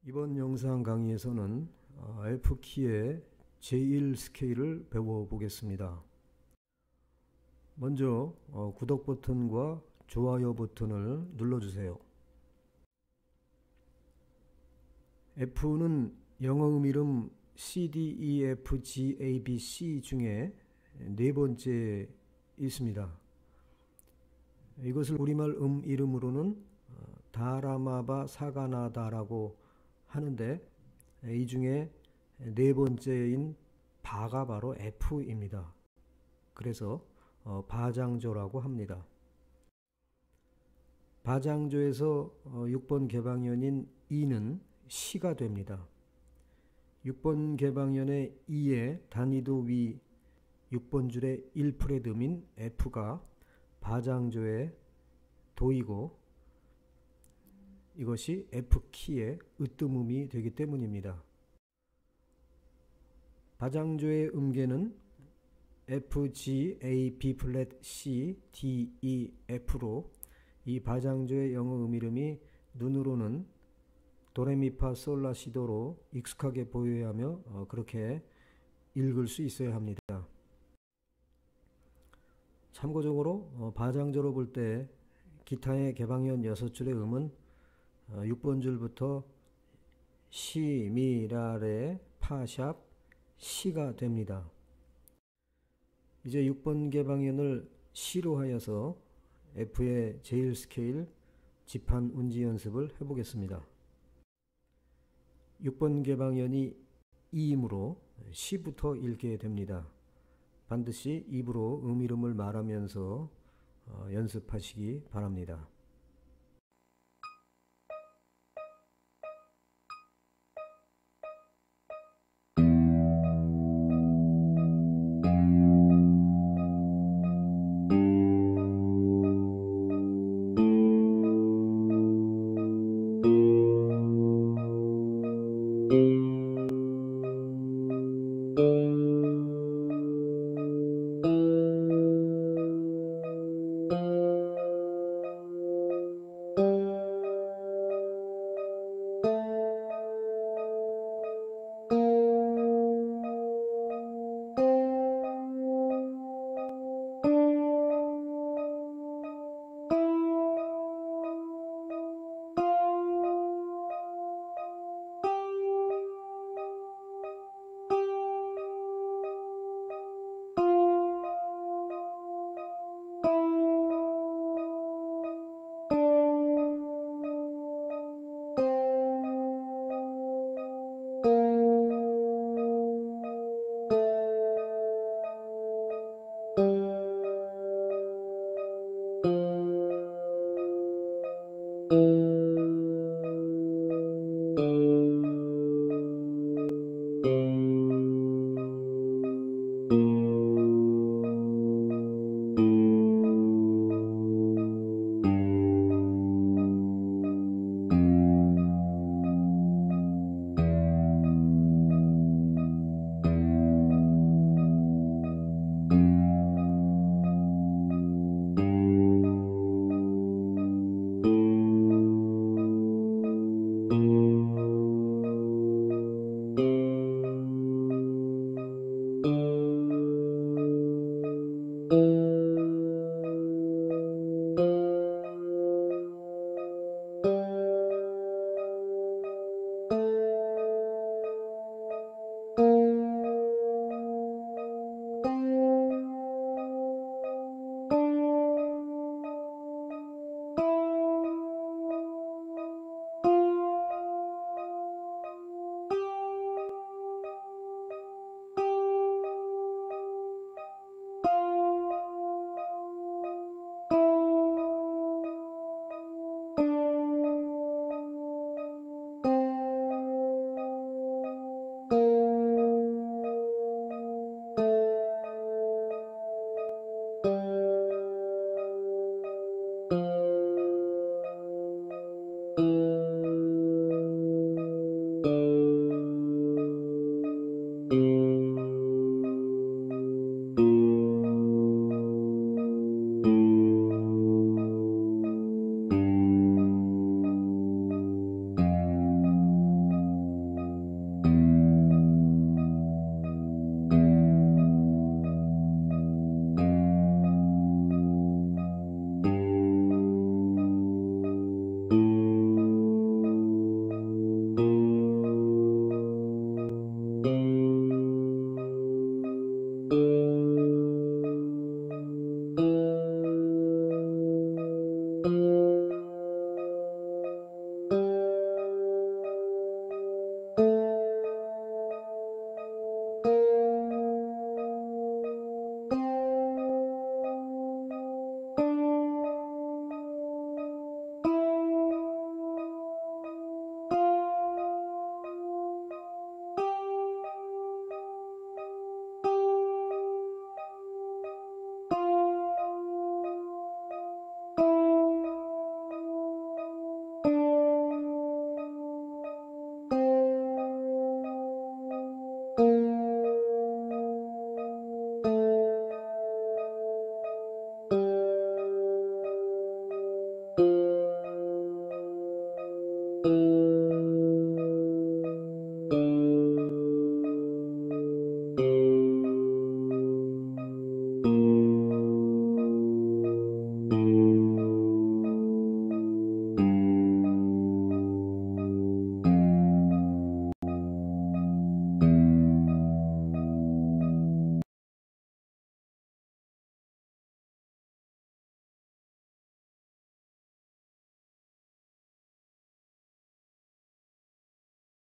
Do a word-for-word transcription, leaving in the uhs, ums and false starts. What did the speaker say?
이번 영상 강의에서는 F키의 제일 스케일을 배워보겠습니다. 먼저 구독 버튼과 좋아요 버튼을 눌러주세요. F는 영어 음이름 C, D, E, F, G, A, B, C 중에 네 번째 있습니다. 이것을 우리말 음 이름으로는 다라마바 사가나다라고 하는데, 이 중에 네 번째인 바가 바로 F입니다. 그래서 어, 바장조라고 합니다. 바장조에서 어, 육 번 개방현인 E는 C가 됩니다. 육 번 개방현의 E의 단위도 위 육 번 줄의 일 프레드민 F가 바장조의 도이고, 이것이 F키의 으뜸음이 되기 때문입니다. 바장조의 음계는 F, G, A, B 플랫, C, D, E, F로 이 바장조의 영어 음이름이 눈으로는 도레미파 솔라시도로 익숙하게 보여야 하며 어, 그렇게 읽을 수 있어야 합니다. 참고적으로 어, 바장조로 볼 때 기타의 개방현 여섯 줄의 음은 육 번 줄부터 시, 미, 라, 레, 파, 샵, 시가 됩니다. 이제 육 번 개방현을 C로 하여서 F의 제일 스케일 지판 운지 연습을 해보겠습니다. 육 번 개방현이 E이므로 C부터 읽게 됩니다. 반드시 입으로 음 이름을 말하면서 어, 연습하시기 바랍니다.